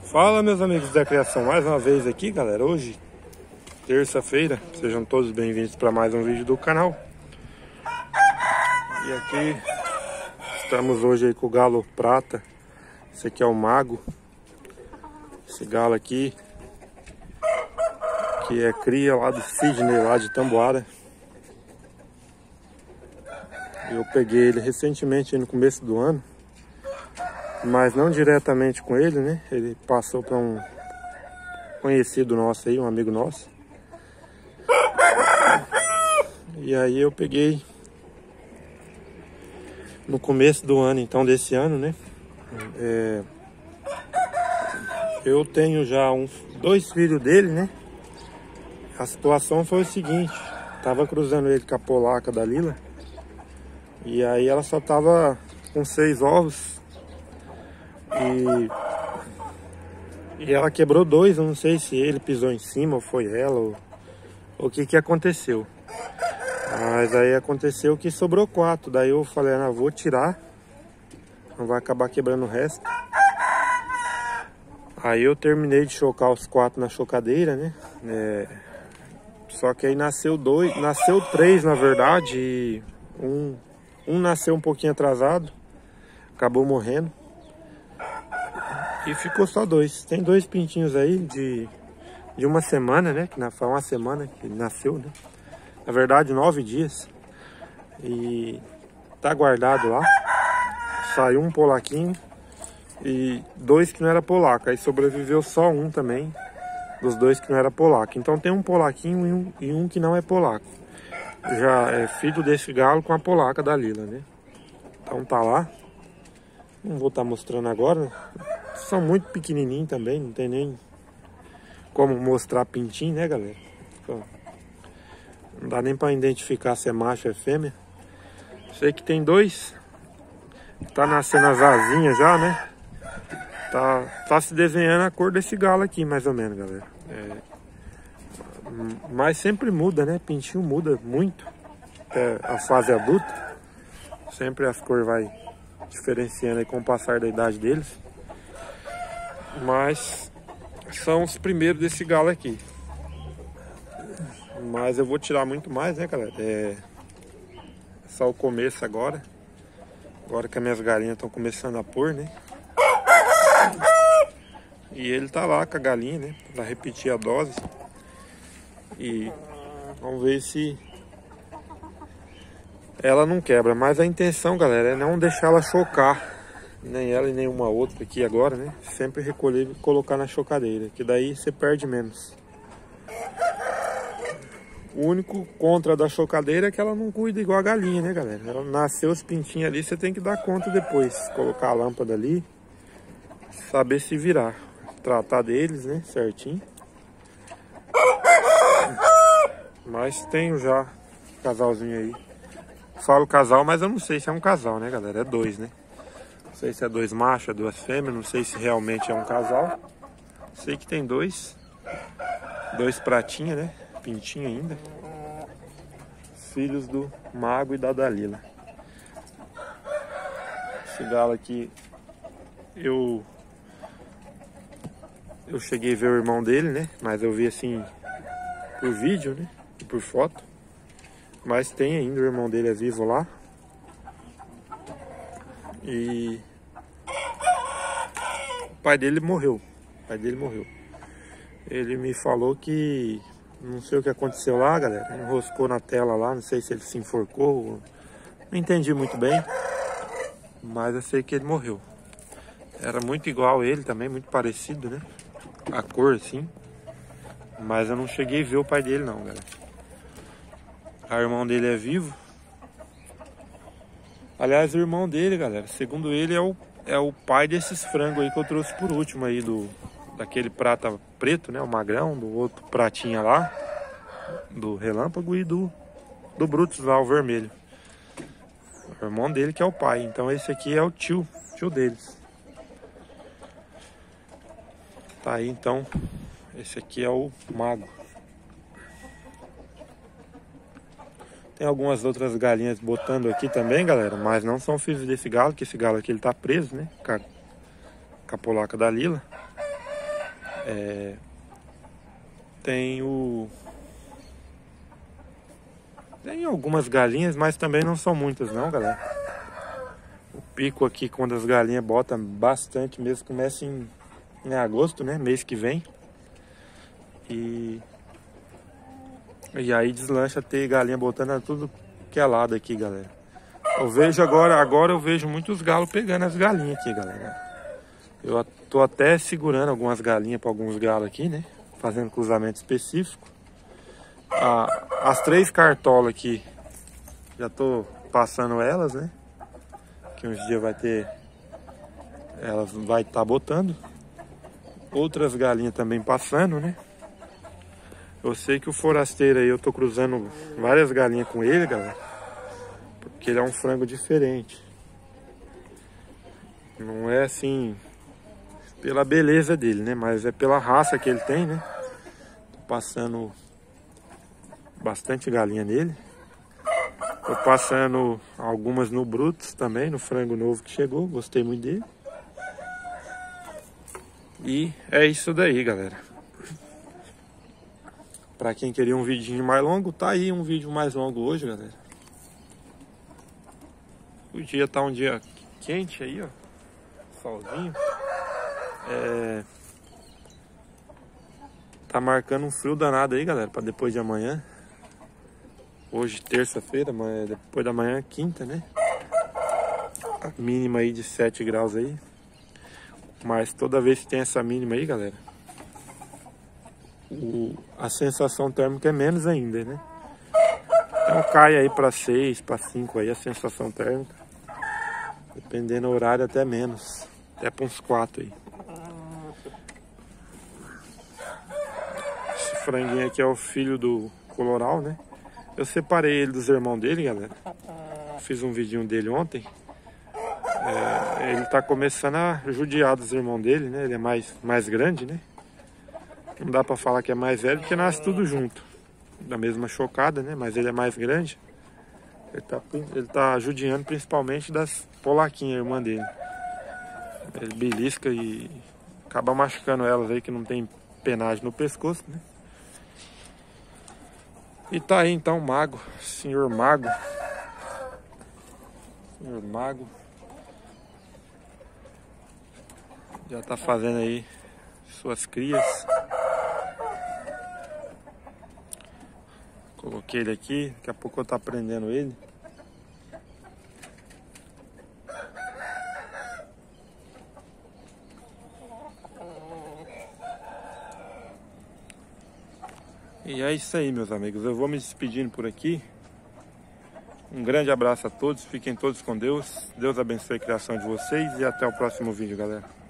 Fala, meus amigos da criação, mais uma vez aqui, galera. Hoje, terça-feira, sejam todos bem-vindos para mais um vídeo do canal. E aqui estamos hoje aí com o galo prata. Esse aqui é o Mago. Esse galo aqui, que é cria lá do Sidney, lá de Tamboara. Eu peguei ele recentemente, no começo do ano, mas não diretamente com ele, né? Ele passou para um conhecido nosso aí, um amigo nosso. E aí eu peguei no começo do ano, então, desse ano, né? Eu tenho já dois filhos dele, né? A situação foi o seguinte: tava cruzando ele com a polaca da Lila, e aí ela só tava com 6 ovos. E ela quebrou 2, eu não sei se ele pisou em cima ou foi ela, ou o que aconteceu. Mas aí aconteceu que sobrou 4, daí eu falei, não, vou tirar, não vai acabar quebrando o resto. Aí eu terminei de chocar os 4 na chocadeira, né? Só que aí nasceu 3 na verdade, e um nasceu um pouquinho atrasado, acabou morrendo. E ficou só 2. Tem 2 pintinhos aí de uma semana, né? Que foi uma semana que nasceu, né? Na verdade, 9 dias. E tá guardado lá. Saiu um polaquinho e 2 que não era polaco. Aí sobreviveu só um também, dos 2 que não era polaco. Então tem um polaquinho e um que não é polaco. Já é filho desse galo com a polaca da Lila, né? Então tá lá. Não vou estar mostrando agora. São muito pequenininhos também, não tem nem como mostrar pintinho, né, galera? Não dá nem pra identificar se é macho ou é fêmea. Sei que tem 2. Tá nascendo as asinhas já, né? Tá se desenhando a cor desse galo aqui, mais ou menos, galera. Mas sempre muda, né? Pintinho muda muito até a fase adulta. Sempre as cores vai diferenciando aí com o passar da idade deles. Mas são os primeiros desse galo aqui. Mas eu vou tirar muito mais, né, galera? É só o começo agora. Agora que as minhas galinhas estão começando a pôr, né? E ele tá lá com a galinha, né? Pra repetir a dose. E vamos ver se ela não quebra. Mas a intenção, galera, é não deixar ela chocar. Nem ela e nenhuma outra aqui agora, né? Sempre recolher e colocar na chocadeira, que daí você perde menos. O único contra da chocadeira é que ela não cuida igual a galinha, né, galera? Ela nasceu os pintinhos ali, você tem que dar conta depois. Colocar a lâmpada ali, saber se virar. Tratar deles, né, certinho. Mas tenho já casalzinho aí. Falo casal, mas eu não sei se é um casal, né, galera? É 2, né? Não sei se é 2 machos, é 2 fêmeas, não sei se realmente é um casal. Sei que tem 2 pratinhas, né? Pintinho ainda. Filhos do Mago e da Dalila. Esse galo aqui, eu cheguei a ver o irmão dele, né? Mas eu vi assim por vídeo, né? E por foto. Mas tem ainda, o irmão dele é vivo lá. E o pai dele morreu. Ele me falou que não sei o que aconteceu lá, galera. Enroscou na tela lá, não sei se ele se enforcou. Não entendi muito bem. Mas eu sei que ele morreu. Era muito igual a ele também, muito parecido, né? A cor assim. Mas eu não cheguei a ver o pai dele não, galera. O irmão dele é vivo. Aliás, o irmão dele, galera, segundo ele, é o pai desses frangos aí que eu trouxe por último aí, daquele prata preto, né, o magrão, do outro pratinha lá, do relâmpago, e do Brutus lá, o vermelho. O irmão dele que é o pai, então esse aqui é o tio deles. Tá aí, então, esse aqui é o Mago. Tem algumas outras galinhas botando aqui também, galera, mas não são filhos desse galo, que esse galo aqui ele tá preso, né? Com a polaca da Lila. Tem algumas galinhas, mas também não são muitas não, galera. O pico aqui, quando as galinhas botam bastante mesmo, começa em agosto, né? Mês que vem. E aí deslancha ter galinha botando tudo que é lado aqui, galera. Eu vejo agora eu vejo muitos galos pegando as galinhas aqui, galera. Eu tô até segurando algumas galinhas para alguns galos aqui, né? Fazendo cruzamento específico. As 3 cartolas aqui, já tô passando elas, né? Que uns dias vai ter, elas vai estar botando. Outras galinhas também passando, né? Eu sei que o forasteiro aí, eu tô cruzando várias galinhas com ele, galera. Porque ele é um frango diferente. Não é assim pela beleza dele, né? Mas é pela raça que ele tem, né? Tô passando bastante galinha nele. Tô passando algumas no Brutus também, no frango novo que chegou. Gostei muito dele. E é isso daí, galera. Pra quem queria um vidinho mais longo, tá aí um vídeo mais longo hoje, galera. O dia tá um dia quente aí, ó. Solzinho. Tá marcando um frio danado aí, galera, pra depois de amanhã. Hoje, terça-feira, mas depois da manhã, quinta, né? A mínima aí de 7 graus aí. Mas toda vez que tem essa mínima aí, galera, a sensação térmica é menos ainda, né? Então cai aí pra 6, pra 5 aí a sensação térmica. Dependendo do horário, até menos. Até pra uns 4 aí. Esse franguinho aqui é o filho do coloral, né? Eu separei ele dos irmãos dele, galera. Fiz um vidinho dele ontem. Ele tá começando a judiar dos irmãos dele, né? Ele é mais grande, né? Não dá pra falar que é mais velho, porque nasce tudo junto. Da mesma chocada, né? Mas ele é mais grande. Ele tá judiando principalmente das polaquinhas, irmã dele. Ele belisca e acaba machucando elas aí, que não tem penagem no pescoço, né? E tá aí então o Mago, Senhor Mago. Senhor Mago. Já tá fazendo aí suas crias. Coloquei ele aqui, daqui a pouco eu tô prendendo ele. E é isso aí, meus amigos. Eu vou me despedindo por aqui. Um grande abraço a todos. Fiquem todos com Deus. Deus abençoe a criação de vocês. E até o próximo vídeo, galera.